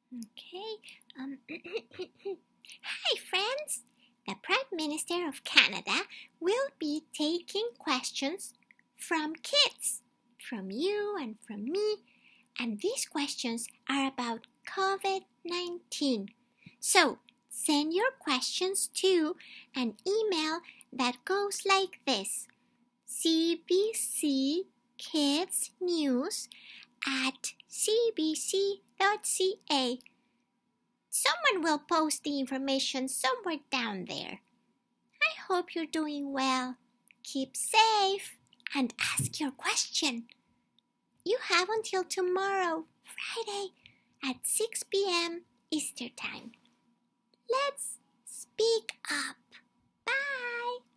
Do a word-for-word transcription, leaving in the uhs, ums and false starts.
Okay. Um, Hi, friends! The Prime Minister of Canada will be taking questions from kids, from you and from me, and these questions are about COVID nineteen. So, send your questions to an email that goes like this: C B C Kids News at c b c dot c a. Someone will post the information somewhere down there. I hope you're doing well. Keep safe and ask your question. You have until tomorrow, Friday, at six p m Eastern Time. Let's speak up. Bye!